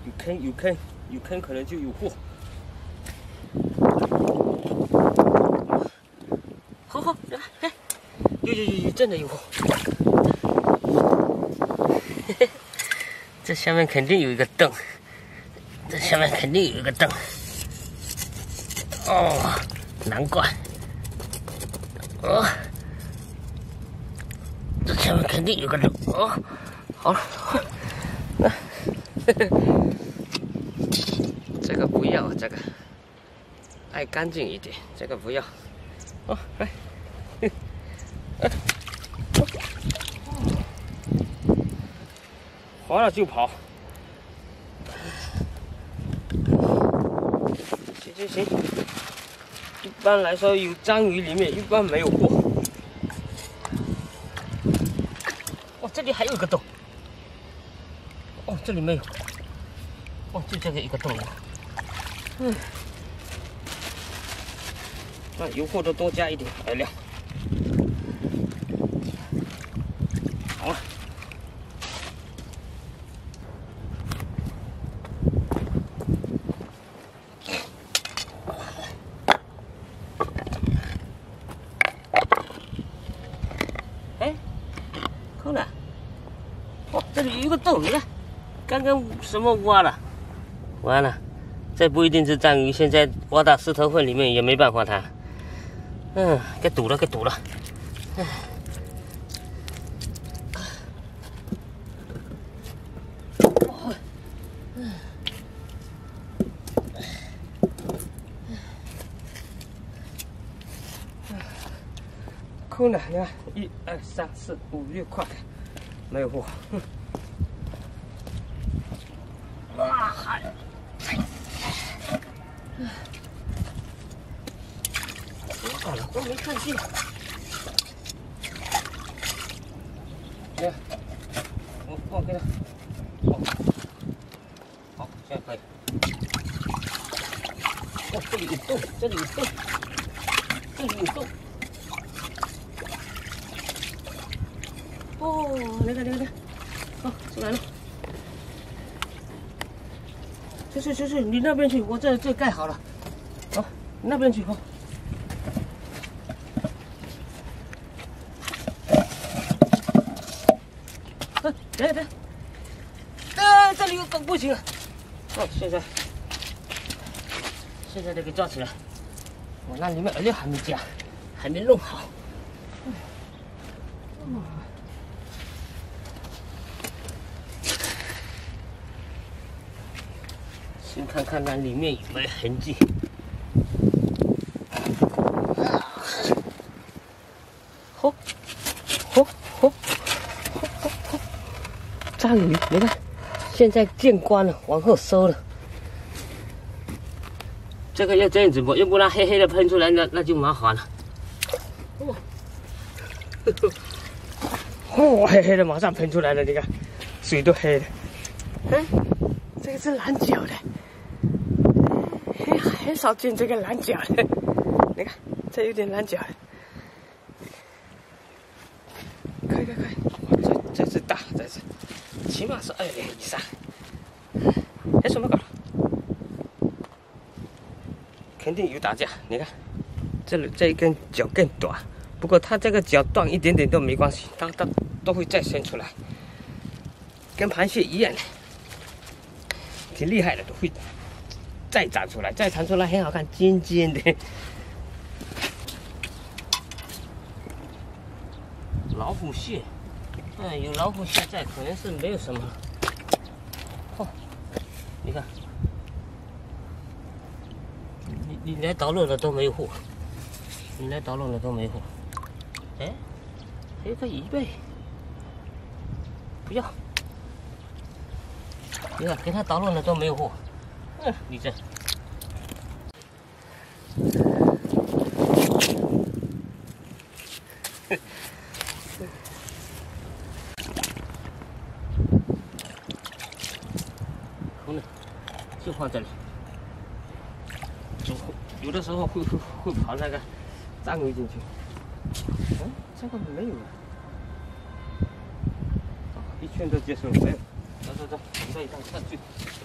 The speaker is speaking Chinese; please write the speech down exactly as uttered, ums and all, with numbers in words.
有坑有坑有坑，可能就有货。好好，哎，有有有有，真的有货。这下面肯定有一个洞，这下面肯定有一个洞。哦，难怪。哦，这下面肯定有个洞。哦，好了，那这个不要，这个爱干净一点，这个不要。哦，来，哎，划了就跑。行行行，一般来说有章鱼里面一般没有货。哦，这里还有一个洞。哦，这里没有。哦，就这个一个洞。嗯，那油货都多加一点来料。好了。哎，空了。哦，这里有一个洞，你看，刚刚什么挖了？完了，这不一定是章鱼，现在挖到石头缝里面也没办法它。嗯，给堵了，给堵了。嗯。空了，你看，一二三四五六块，没有货。哇，还，多少了？都没看见。来，我放给他。好，好，现在可以。哦，这里有洞，这里有洞，这里有洞。哦，那个那个那个，哦，出来了。去去去去，你那边去，我这这盖好了。好，你那边去哦。哎，等等，哎，这里有个不行了。哦，现在，现在得给抓起来。我那里面饵料还没加，还没弄好。嗯。先看看那里面有没有痕迹。嚯，嚯嚯嚯嚯！章鱼，你看，现在见光了，往后收了。这个要这样子播，要不然黑黑的喷出来，那那就麻烦了。哇，哦，黑黑的马上喷出来了，你看，水都黑了。哎，这个是蓝脚的。很少见这个蓝脚的，你看，这有点蓝脚的，可以可以可以，哇，这这只大，这只起码是二两以上。哎，什么搞？肯定有打架，你看，这里这一根脚更短，不过它这个脚断一点点都没关系，它它都会再生出来，跟螃蟹一样的，挺厉害的，都会。再长出来，再长出来很好看，尖尖的。老虎蟹，嗯，有老虎蟹在，可能是没有什么。哦，你看，你你来捣乱了都没有货，你来捣乱了都没货。哎，还有个鱼贝，不要。你看，给他捣乱了都没有货。嗯，你这。空的，就放这里。有的时候会会会跑那个章鱼进去。嗯，这个没有了。一圈都结束了，没有。走走走，这一趟上去。